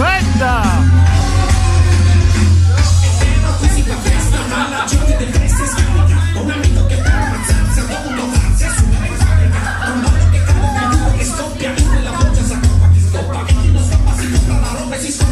Aspetta! Che scoppia in quella boccia, sa che scoppia, chi non scoppa si compra la roba e si scoppa.